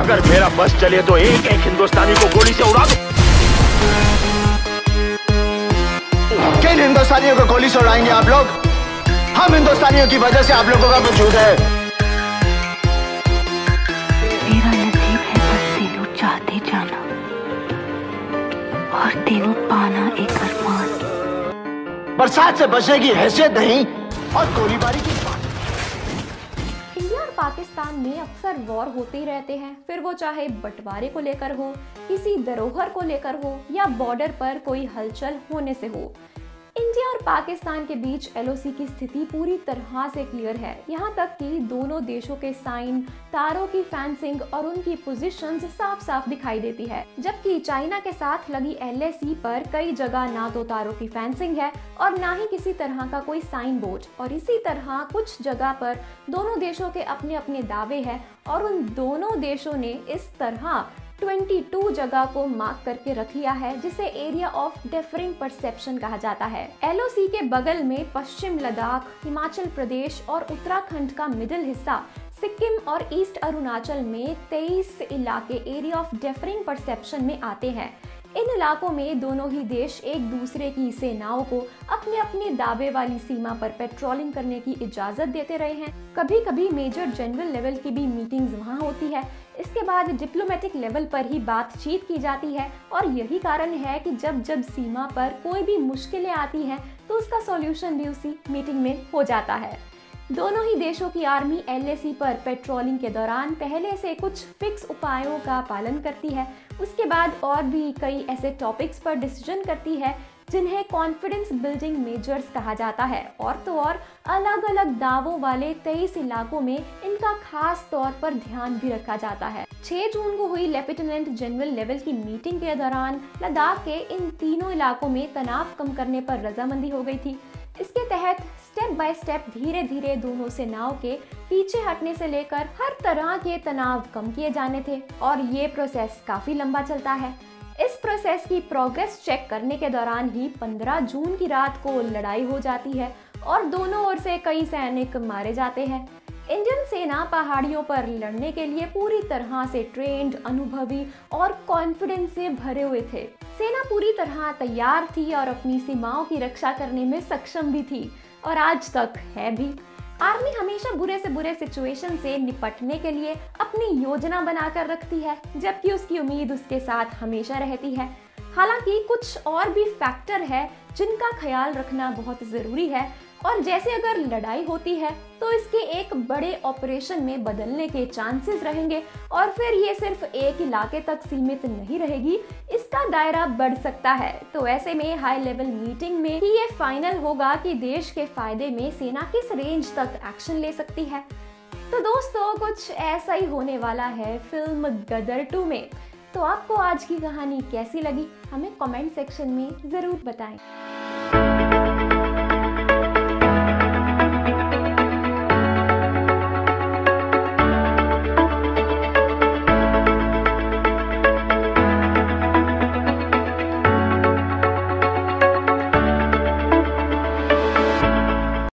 अगर मेरा बस चले तो एक एक हिंदुस्तानी को गोली से उड़ा दो। किन हिंदुस्तानियों को गोली से उड़ाएंगे आप लोग? हम हिंदुस्तानियों की वजह से आप लोगों का वजूद है। मेरा नसीब है बस तेनू चाहते जाना और तेनू पाना एक अरमान। बरसात से बचने की हैसियत नहीं और गोलीबारी की बात। इंडिया और पाकिस्तान में अक्सर वॉर होते ही रहते हैं, फिर वो चाहे बंटवारे को लेकर हो, किसी धरोहर को लेकर हो या बॉर्डर पर कोई हलचल होने से हो। इंडिया और पाकिस्तान के बीच एलओसी की स्थिति पूरी तरह से क्लियर है। यहाँ तक कि दोनों देशों के साइन, तारों की फेंसिंग और उनकी पोजीशंस साफ साफ दिखाई देती है। जबकि चाइना के साथ लगी एलएसी पर कई जगह ना तो तारों की फेंसिंग है और ना ही किसी तरह का कोई साइन बोर्ड, और इसी तरह कुछ जगह पर दोनों देशों के अपने अपने दावे हैं और उन दोनों देशों ने इस तरह 22 जगह को मार्क करके रख लिया है, जिसे एरिया ऑफ डिफरिंग परसेप्शन कहा जाता है। एलओसी के बगल में पश्चिम लद्दाख, हिमाचल प्रदेश और उत्तराखंड का मिडिल हिस्सा, सिक्किम और ईस्ट अरुणाचल में 23 इलाके एरिया ऑफ डिफरिंग परसेप्शन में आते हैं। इन इलाकों में दोनों ही देश एक दूसरे की सेनाओं को अपने अपने दावे वाली सीमा पर पेट्रोलिंग करने की इजाजत देते रहे हैं। कभी कभी मेजर जनरल लेवल की भी मीटिंग्स वहां होती है। इसके बाद डिप्लोमेटिक लेवल पर ही बातचीत की जाती है और यही कारण है कि जब जब सीमा पर कोई भी मुश्किलें आती हैं तो उसका सॉल्यूशन भी उसी मीटिंग में हो जाता है। दोनों ही देशों की आर्मी एलएसी पर पेट्रोलिंग के दौरान पहले से कुछ फिक्स उपायों का पालन करती है। उसके बाद और भी कई ऐसे टॉपिक्स पर डिसीजन करती है जिन्हें कॉन्फिडेंस बिल्डिंग मेजर्स कहा जाता है। और तो और अलग अलग दावों वाले 23 इलाकों में इनका खास तौर पर ध्यान भी रखा जाता है। 6 जून को हुई लेफ्टिनेंट जनरल लेवल की मीटिंग के दौरान लद्दाख के इन तीनों इलाकों में तनाव कम करने पर रजामंदी हो गई थी। इसके तहत स्टेप बाय स्टेप धीरे धीरे दोनों सेनाओं के पीछे हटने से लेकर हर तरह के तनाव कम किए जाने थे और ये प्रोसेस काफी लंबा चलता है। इस प्रोसेस की प्रोग्रेस चेक करने के दौरान ही 15 जून की रात को लड़ाई हो जाती है और दोनों ओर से कई सैनिक मारे जाते हैं। इंडियन सेना पहाड़ियों पर लड़ने के लिए पूरी तरह से ट्रेंड, अनुभवी और कॉन्फिडेंस से भरे हुए थे। सेना पूरी तरह तैयार थी और अपनी सीमाओं की रक्षा करने में सक्षम भी थी और आज तक है भी। आर्मी हमेशा बुरे से बुरे सिचुएशन से निपटने के लिए अपनी योजना बनाकर रखती है, जबकि उसकी उम्मीद उसके साथ हमेशा रहती है। हालांकि कुछ और भी फैक्टर है जिनका ख्याल रखना बहुत ज़रूरी है, और जैसे अगर लड़ाई होती है तो इसके एक बड़े ऑपरेशन में बदलने के चांसेस रहेंगे और फिर ये सिर्फ एक इलाके तक सीमित नहीं रहेगी, इसका दायरा बढ़ सकता है। तो ऐसे में हाई लेवल मीटिंग में ही ये फाइनल होगा कि देश के फायदे में सेना किस रेंज तक एक्शन ले सकती है। तो दोस्तों, कुछ ऐसा ही होने वाला है फिल्म गदर 2 में। तो आपको आज की कहानी कैसी लगी हमें कमेंट सेक्शन में ज़रूर बताएं।